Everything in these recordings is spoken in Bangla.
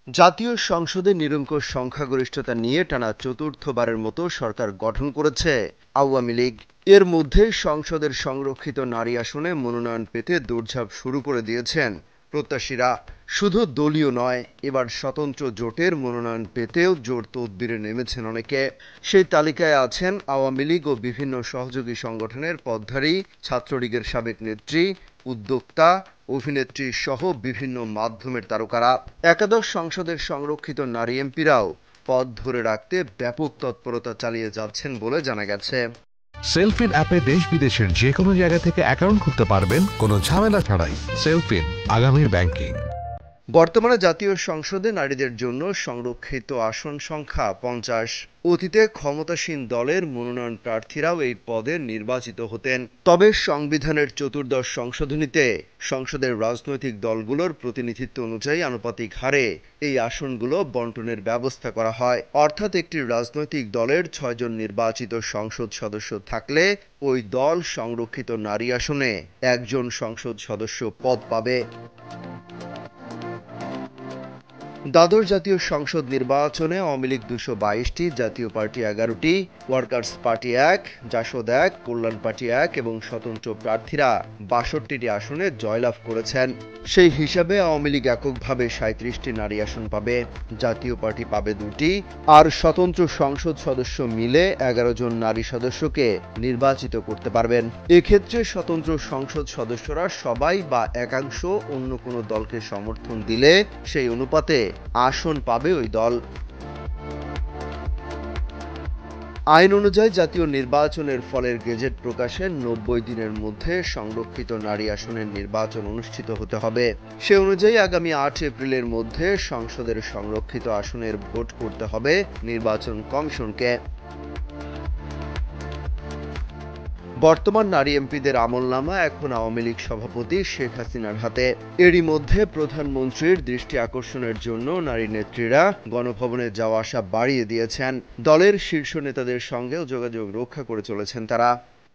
জাতীয় সংসদে নিরঙ্কুশ সংখ্যাগরিষ্ঠতা নিয়ে টানা চতুর্থবারের মতো সরকার গঠন করেছে আওয়ামী লীগ। এর মধ্যে সংসদের সংরক্ষিত নারী আসনে মনোনয়ন পেতে দৌড়ঝাঁপ শুরু করে দিয়েছেন প্রত্যাশীরা। শুধু দলীয় নয়, এবার স্বতন্ত্র জোটের মনোনয়ন পেতেও জোর তদবিরে নেমেছেন অনেকে। সেই তালিকায় আছেন আওয়ামী লীগ ও বিভিন্ন সহযোগী সংগঠনের পদধারী, ছাত্রলীগের সাবেক নেত্রী, উদ্যোক্তা, অভিনেত্রী সহ বিভিন্ন মাধ্যমের তারকারা। একাদশ সংসদের সংরক্ষিত নারী এমপিরাও পদ ধরে রাখতে ব্যাপক তৎপরতা চালিয়ে যাচ্ছেন বলে জানা গেছে। সেলফিন অ্যাপে দেশ বিদেশের যে কোনো জায়গা থেকে অ্যাকাউন্ট খুলতে পারবেন কোনো ঝামেলা ছাড়াই। সেলফিন, আগামীর ব্যাংকিং। বর্তমানে জাতীয় সংসদে নারীদের জন্য সংরক্ষিত আসন সংখ্যা 50। অতীতে ক্ষমতাসীন দলের মনোনয়ন প্রার্থীরাও এই পদে নির্বাচিত হতেন। তবে সংবিধানের চতুর্দশ সংশোধনীতে সংসদের রাজনৈতিক দলগুলোর প্রতিনিধিত্ব অনুযায়ী আনুপাতিক হারে এই আসনগুলো বণ্টনের ব্যবস্থা করা হয়। অর্থাৎ একটি রাজনৈতিক দলের 6 জন নির্বাচিত সংসদ সদস্য থাকলে ওই দল সংরক্ষিত নারী আসনে 1 জন সংসদ সদস্য পদ পাবে। দ্বাদশ জাতীয় সংসদ নির্বাচনে আওয়ামী লীগ 222টি, জাতীয় পার্টি 11টি, ওয়ার্কার্স পার্টি 1, জাসদ 1, কল্যাণ পার্টি 1 এবং স্বতন্ত্র প্রার্থীরা 62টি আসনে জয়লাভ করেছেন। সেই হিসাবে আওয়ামী লীগ এককভাবে 37টি নারী আসন পাবে, জাতীয় পার্টি পাবে 2টি, আর স্বতন্ত্র সংসদ সদস্য মিলে 11 জন নারী সদস্যকে নির্বাচিত করতে পারবেন। এক্ষেত্রে স্বতন্ত্র সংসদ সদস্যরা সবাই বা একাংশ অন্য কোনো দলকে সমর্থন দিলে সেই অনুপাতে আসন পাবে ওই দল। আইন অনুযায়ী জাতীয় নির্বাচনের ফলের গেজেট প্রকাশের 90 দিনের মধ্যে সংরক্ষিত নারী আসনের নির্বাচন অনুষ্ঠিত হতে হবে। সে অনুযায়ী আগামী 8 এপ্রিলের মধ্যে সংসদের সংরক্ষিত আসনের ভোট করতে হবে নির্বাচন কমিশনকে। বর্তমান নারী এমপিদের আমলনামা এখন আওয়ামী লীগ সভাপতি শেখ হাসিনার হাতে। এরই মধ্যে প্রধানমন্ত্রীর দৃষ্টি আকর্ষণের জন্য নারী নেত্রীরা গণভবনে যাওয়া আসা বাড়িয়ে দিয়েছেন। দলের শীর্ষ নেতাদের সঙ্গেও যোগাযোগ রক্ষা করে চলেছেন তারা।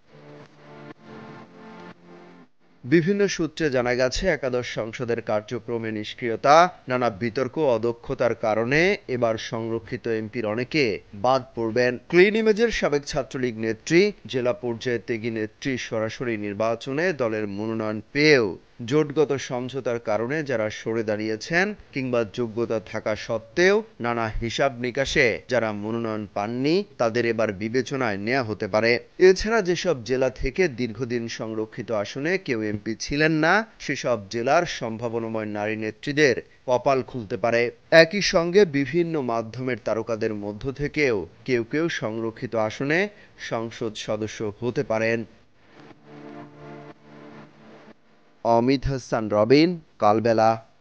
বিভিন্ন সূত্রে জানা গেছে, একাদশ সংসদের কার্যক্রমে নিষ্ক্রিয়তা, নানা বিতর্ক, অদক্ষতার কারণে এবার সংরক্ষিত এমপির অনেকে বাদ পড়বেন। ক্লিন ইমেজের সাবেক ছাত্রলীগ নেত্রী, জেলা পর্যায়ে ত্যাগী নেত্রী সরাসরি নির্বাচনে দলের মনোনয়ন পেয়েও জোটগত সমঝোতার কারণে যারা সরে দাঁড়িয়েছেন কিংবা যোগ্যতা থাকা সত্ত্বেও নানা হিসাব নিকাশে যারা মনোনয়ন পাননি, তাদের এবার বিবেচনায় নেওয়া হতে পারে। এছাড়া যেসব জেলা থেকে দীর্ঘদিন সংরক্ষিত আসনে কেউ এমপি ছিলেন না, সেসব জেলার সম্ভাবনাময় নারী নেত্রীদের কপাল খুলতে পারে। একই সঙ্গে বিভিন্ন মাধ্যমের তারকাদের মধ্য থেকেও কেউ কেউ সংরক্ষিত আসনে সংসদ সদস্য হতে পারেন। অমিত হাসান রবিন, কালবেলা।